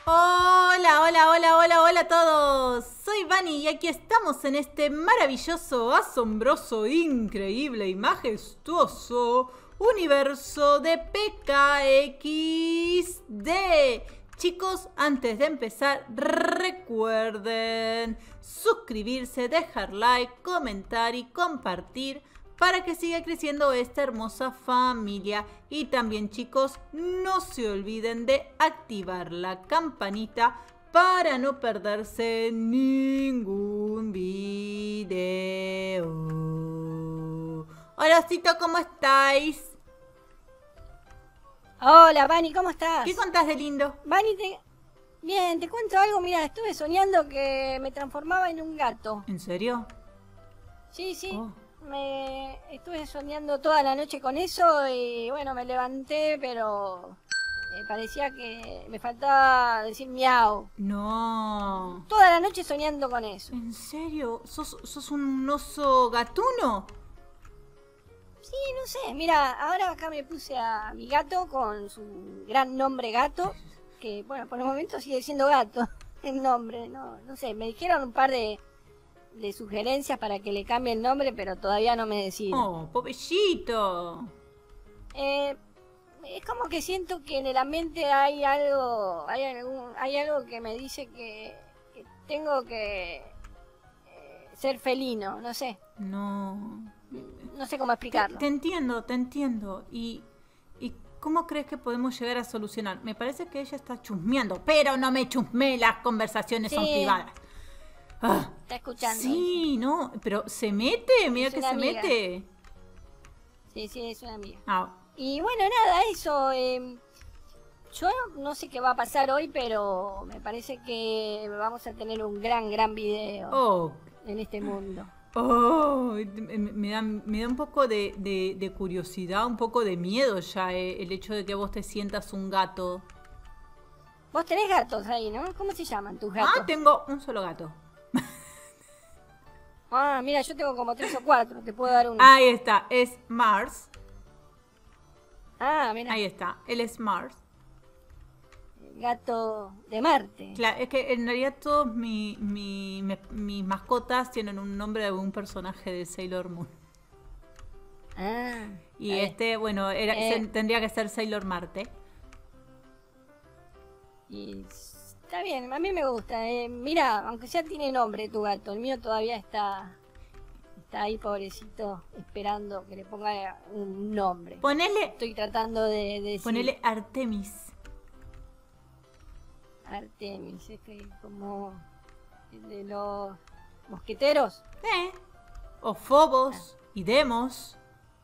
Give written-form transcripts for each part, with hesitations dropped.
Hola, hola, hola, hola, hola a todos. Soy Vani y aquí estamos en este maravilloso, asombroso, increíble y majestuoso universo de PKXD. Chicos, antes de empezar, recuerden suscribirse, dejar like, comentar y compartir para que siga creciendo esta hermosa familia. Y también, chicos, no se olviden de activar la campanita para no perderse ningún video. Hola, Osito, ¿cómo estáis? Hola, Vani, ¿cómo estás? ¿Qué contás de lindo? Vani, bien, te cuento algo. Mira, estuve soñando que me transformaba en un gato. ¿En serio? Sí, sí. Oh. Me estuve soñando toda la noche con eso y bueno, me levanté, pero parecía que me faltaba decir miau. No. Toda la noche soñando con eso. ¿En serio? ¿Sos un oso gatuno? Sí, no sé. Mira, ahora acá me puse a mi gato con su gran nombre Gato, que bueno, por el momento sigue siendo Gato el nombre. No sé, me dijeron un par de sugerencias para que le cambie el nombre, pero todavía no me decido. Oh, pobrecito. Es como que siento que en el ambiente hay algo, hay algo que me dice que tengo que ser felino, no sé. No. No sé cómo explicarlo. Te entiendo. ¿Y cómo crees que podemos llegar a solucionar? Me parece que ella está chusmeando, pero no me chusme, las conversaciones son privadas. Ah, Está escuchando. sí, no, pero se mete, mira que se amiga. mete. Sí, es una amiga. Ah. Y bueno, nada, eso. Yo no sé qué va a pasar hoy, pero me parece que vamos a tener un gran video en este mundo. Oh, me da un poco de curiosidad, un poco de miedo ya el hecho de que vos te sientas un gato. Vos tenés gatos ahí, ¿no? ¿Cómo se llaman tus gatos? Ah, tengo un solo gato. Ah, mira, yo tengo como 3 o 4, te puedo dar uno. Ahí está, es Mars. Ah, mira. Ahí está, él es Mars. Gato de Marte. Claro, es que en realidad todos mis mascotas tienen un nombre de un personaje de Sailor Moon. Ah. Y bueno, tendría que ser Sailor Marte. Y está bien, a mí me gusta. Mira, aunque ya tiene nombre tu gato, el mío todavía está ahí, pobrecito, esperando que le ponga un nombre. Estoy tratando de decir. Ponele Artemis. Artemis, como de los mosqueteros. O Phobos y Demos.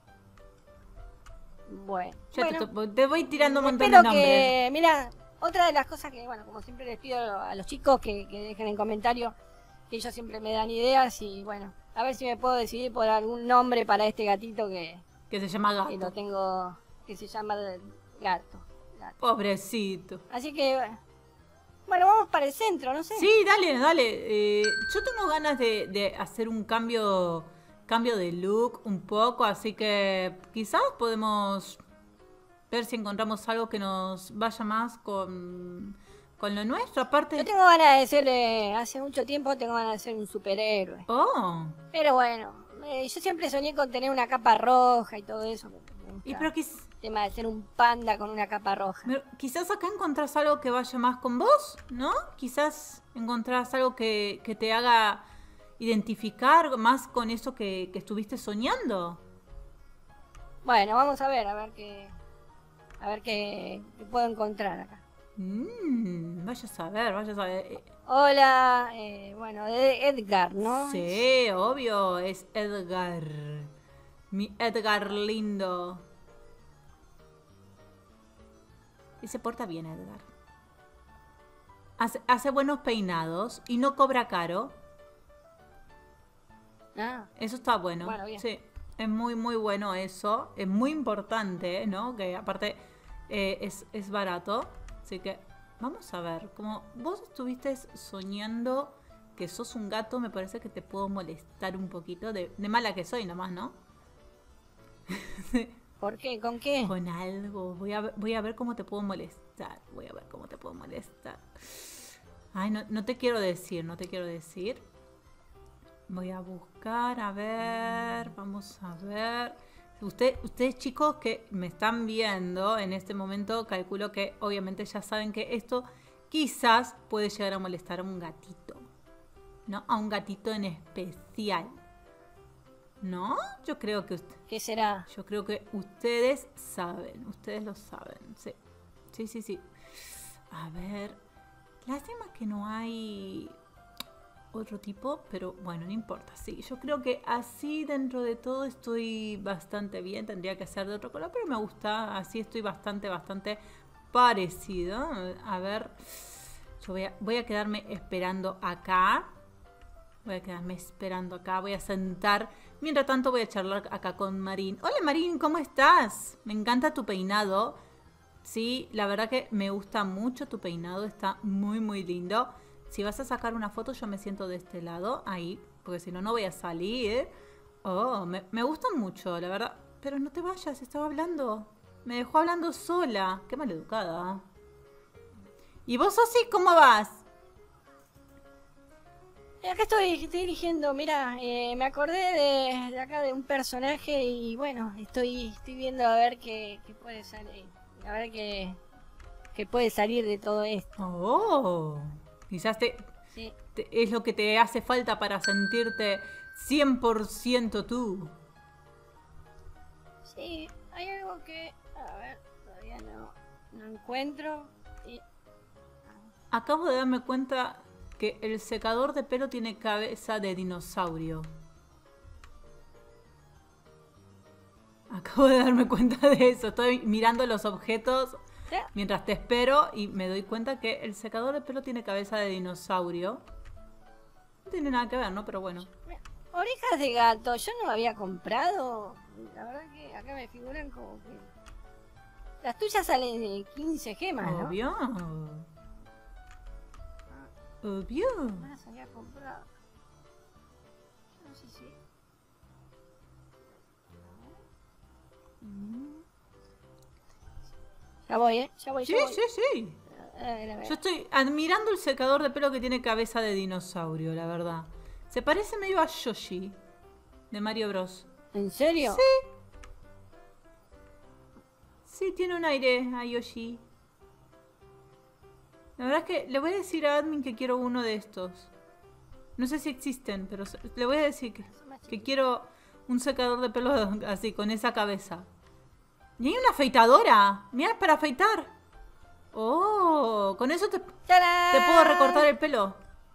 Bueno, te voy tirando un montón de nombres. Mira, otra de las cosas que, bueno, como siempre les pido a los chicos que dejen en comentarios, que ellos siempre me dan ideas y bueno, a ver si me puedo decidir por algún nombre para este gatito que se llama Gato. Que lo tengo, que se llama Gato. Pobrecito. Así que, bueno, vamos para el centro, no sé. Sí, dale. Yo tengo ganas de hacer un cambio de look un poco, así que quizás podemos ver si encontramos algo que nos vaya más con lo nuestro. Aparte, yo tengo ganas de ser, hace mucho tiempo tengo ganas de ser un superhéroe. Oh. Pero bueno, yo siempre soñé con tener una capa roja y todo eso. Y pero el tema de ser un panda con una capa roja. Pero quizás acá encontrás algo que vaya más con vos, ¿no? Quizás encontrás algo que te haga identificar más con eso que estuviste soñando. Bueno, vamos a ver qué puedo encontrar acá. Vaya a saber. Hola, bueno, Edgar, ¿no? Sí, obvio, es Edgar. Mi Edgar lindo. Y se porta bien, Edgar. Hace buenos peinados y no cobra caro. Ah. Eso está bueno. Bueno, bien. Sí, es muy bueno eso. Es muy importante, ¿no? Que aparte es barato. Así que vamos a ver. Como vos estuviste soñando que sos un gato, me parece que te puedo molestar un poquito. De mala que soy nomás, ¿no? ¿Por qué? ¿Con qué? Con algo. Voy a ver cómo te puedo molestar. Voy a ver cómo te puedo molestar. Ay, no te quiero decir, no te quiero decir. Voy a buscar, a ver, vamos a ver. Ustedes chicos que me están viendo en este momento, calculo que obviamente ya saben que esto quizás puede llegar a molestar a un gatito, ¿no? A un gatito en especial, ¿no? Yo creo que ¿Qué será? yo creo que ustedes saben, ustedes lo saben, sí. Sí. A ver, lástima que no hay otro tipo, pero bueno, no importa. Sí, yo creo que así dentro de todo estoy bastante bien. Tendría que ser de otro color, pero me gusta. Así estoy bastante parecido. A ver, yo voy a quedarme esperando acá. Voy a sentar. Mientras tanto voy a charlar acá con Marín. Hola Marín, ¿cómo estás? Me encanta tu peinado. Sí, la verdad que me gusta mucho tu peinado. Está muy lindo. Si vas a sacar una foto, yo me siento de este lado, ahí, porque si no, no voy a salir. Oh, me gustan mucho, la verdad. Pero no te vayas, estaba hablando. Me dejó hablando sola. Qué maleducada. ¿Y vos, Sosi, cómo vas? Acá estoy eligiendo, mira, me acordé de acá de un personaje y bueno, estoy viendo a ver qué puede salir. A ver qué puede salir de todo esto. Oh, quizás Sí. es lo que te hace falta para sentirte 100% tú. Sí, hay algo que, a ver, todavía no encuentro. Y, Acabo de darme cuenta que el secador de pelo tiene cabeza de dinosaurio. Acabo de darme cuenta de eso. Estoy mirando los objetos mientras te espero y me doy cuenta que el secador de pelo tiene cabeza de dinosaurio. No tiene nada que ver, ¿no? Pero bueno. orejas de gato, yo no había comprado. La verdad que acá me figuran como que... Las tuyas salen de 15 gemas, ¿no? Obvio. Obvio. No las había comprado. No sé si... Ya voy, ¿eh? Ya voy, Sí, ya voy. sí. A ver. Yo estoy admirando el secador de pelo que tiene cabeza de dinosaurio, la verdad. Se parece medio a Yoshi de Mario Bros. ¿En serio? Sí. Sí, tiene un aire a Yoshi. La verdad es que le voy a decir a Admin que quiero uno de estos. No sé si existen, pero le voy a decir que quiero un secador de pelo así, con esa cabeza. Y hay una afeitadora. Mira, para afeitar. Oh, con eso te puedo recortar el pelo.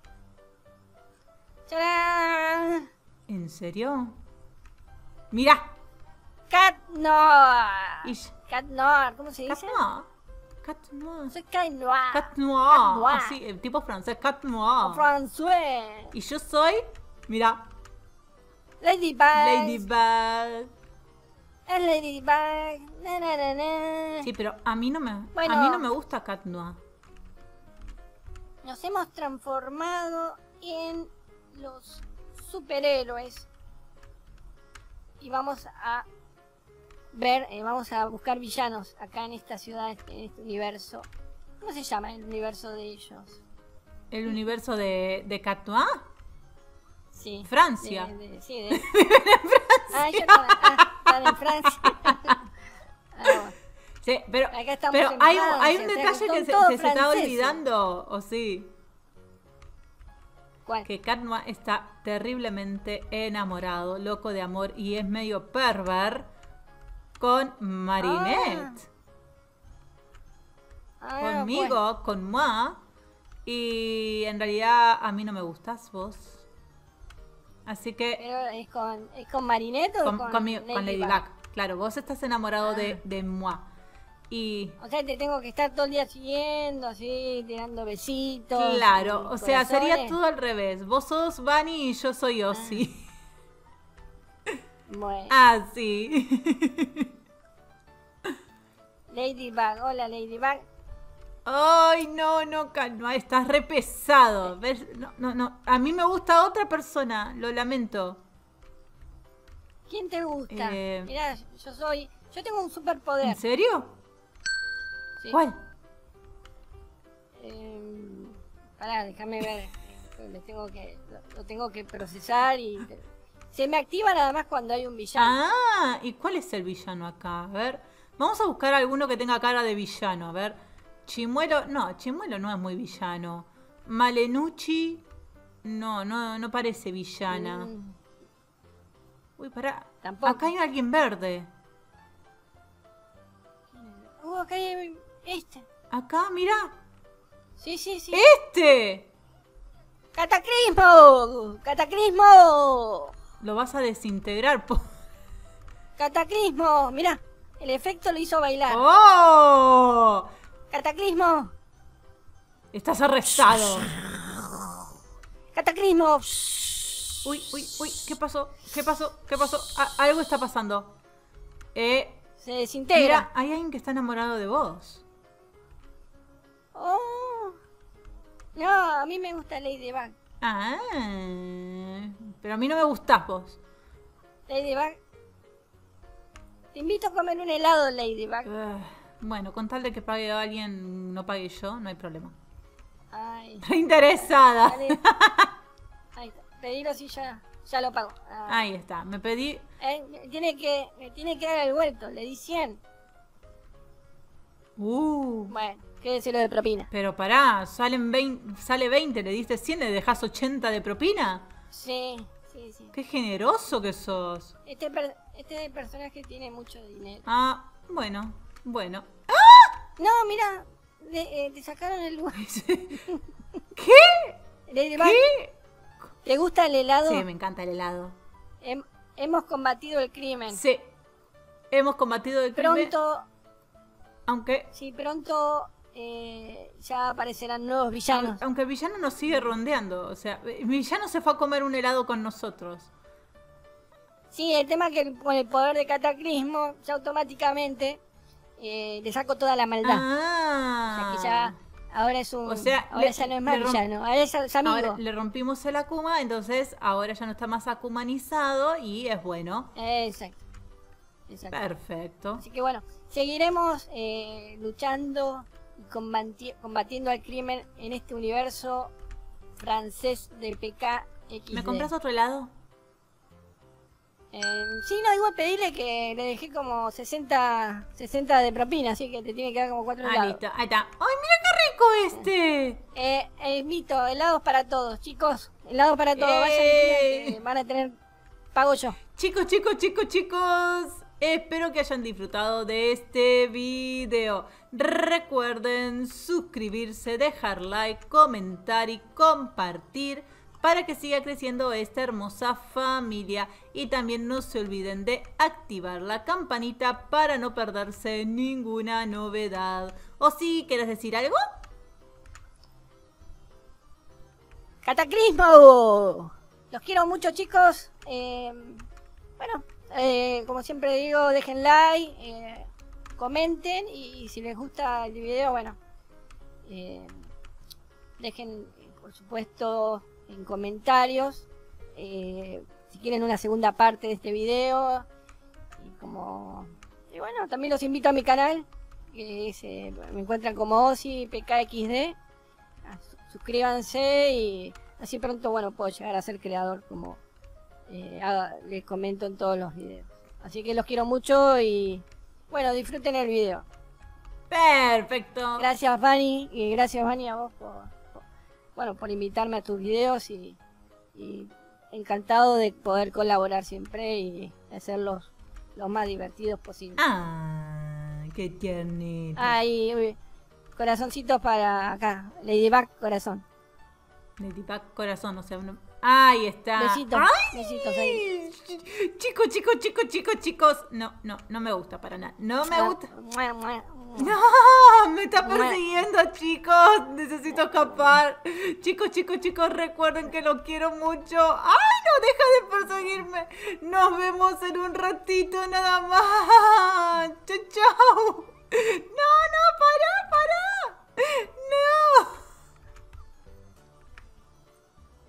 ¡Tarán! ¿En serio? Mira. Cat Noir. Ish. Cat Noir, ¿cómo se Cat dice? noir. Cat noir. Soy Cat Noir. Cat noir. Cat noir. Así, el tipo francés. Cat O noir. François. Y yo soy, mira, Ladybug. Ladybug. Es Ladybug. Na. Sí, pero a mí no me Bueno. gusta Cat Noir. Nos hemos transformado en los superhéroes. Y vamos a ver, vamos a buscar villanos acá en esta ciudad, en este universo. ¿Cómo se llama el universo de ellos? ¿El universo de Cat Noir? Sí. Francia. Sí, de... Ah, yo están en Francia. Bueno. Sí, pero Acá estamos pero en hay Francia, un o sea, detalle son que se todos te está franceses. olvidando, ¿o sí? ¿Cuál? Que Cat Noir está terriblemente enamorado, loco de amor y es medio perver con Marinette. Conmigo, con moi. Y en realidad a mí no me gustas vos. Así que ¿Pero es con Marinette o con Ladybug. Claro, vos estás enamorado de moi. Y O sea, te tengo que estar todo el día siguiendo, así, tirando besitos. claro, y o sea, sería corazones. todo al revés. Vos sos Bunny y yo soy Ozzy. Bueno, Así. Ladybug, hola Ladybug. Ay, no, calma, estás re pesado. ¿Ves? No. A mí me gusta otra persona, lo lamento. ¿Quién te gusta? Eh. Mirá, Yo tengo un superpoder. ¿En serio? Sí. ¿Cuál? Pará, déjame ver. Lo tengo que procesar y... Se me activa nada más cuando hay un villano. Ah, ¿y cuál es el villano acá? A ver, vamos a buscar alguno que tenga cara de villano. A ver, Chimuelo, no, Chimuelo no es muy villano. Malenucci, no parece villana. Uy, pará, Tampoco. acá hay alguien verde. Acá hay este. Acá, mirá, Sí. ¡este! ¡Cataclismo! ¡Cataclismo! Lo vas a desintegrar, ¡Cataclismo! Mirá, el efecto lo hizo bailar. ¡Oh! ¡Cataclismo! Estás arrestado. ¡Cataclismo! Uy, ¿qué pasó? Algo está pasando. Se desintegra. Mira, hay alguien que está enamorado de vos. Oh. No, a mí me gusta Ladybug. Ah, pero a mí no me gustás vos. Ladybug. Te invito a comer un helado, Ladybug. Bueno, con tal de que pague a alguien, no pague yo, no hay problema. Ay. Reinteresada. Dale. Ahí está. Pedilo si ya lo pago. Ahí está, me pedí. Me tiene que dar el vuelto, le di 100. Bueno, quédese lo de propina. Pero pará, sale 20, le diste 100, le dejás 80 de propina. Sí. Qué generoso que sos. Este personaje tiene mucho dinero. Ah, bueno. No, mira, te sacaron el lugar. ¿Qué? Ladybug, ¿Qué? ¿te gusta el helado? Sí, me encanta el helado. Hemos combatido el crimen. Sí, hemos combatido el crimen. Pronto, Aunque ya aparecerán nuevos villanos. Aunque el villano nos sigue rondeando. O sea, el villano se fue a comer un helado con nosotros. Sí, el tema es que con el poder de Cataclismo, ya automáticamente le saco toda la maldad. O sea que ya ahora es un. O sea, ahora ya no es más villano, ahora es amigo. Ahora le rompimos el Akuma, entonces ahora ya no está más akumanizado y es bueno. Exacto. Perfecto. Así que bueno, seguiremos luchando y combatiendo al crimen en este universo francés de PKXD. ¿Me compras otro helado? Sí, no, igual pedirle que le dejé como 60 de propina, así que te tiene que dar como 4 helados. Listo, ahí está. ¡Ay, mira qué rico este! Mito, helados para todos, chicos. Helados para todos, vayan y pidan que van a tener pago yo. Chicos, espero que hayan disfrutado de este video. Recuerden suscribirse, dejar like, comentar y compartir para que siga creciendo esta hermosa familia. Y también no se olviden de activar la campanita para no perderse ninguna novedad. ¿O si quieres decir algo? ¡Cataclismo! Los quiero mucho, chicos. Como siempre digo, dejen like, comenten y si les gusta el video, bueno, dejen, por supuesto, en comentarios si quieren una segunda parte de este video y bueno, también los invito a mi canal que me encuentran como Ozzy PKXD. Suscríbanse y así pronto puedo llegar a ser creador como les comento en todos los videos. Así que los quiero mucho y bueno, disfruten el video. Perfecto. Gracias, Vani, y gracias, Vani, a vos por invitarme a tus videos y encantado de poder colaborar siempre y hacerlos lo más divertidos posible. Qué tiernito. Ay, corazoncitos para acá, Ladybug corazón. Ladybug corazón, o sea, ahí está. Besitos, ¡ay! besitos ahí. Chicos. No me gusta para nada. No me gusta. No, me está persiguiendo, chicos. Necesito escapar. Chicos, recuerden que los quiero mucho. ¡Ay, no! Deja de perseguirme. Nos vemos en un ratito nada más. Chau. No, pará. No.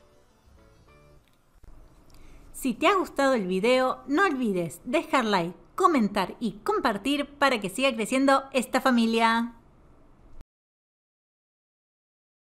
Si te ha gustado el video, no olvides dejar like, comentar y compartir para que siga creciendo esta familia.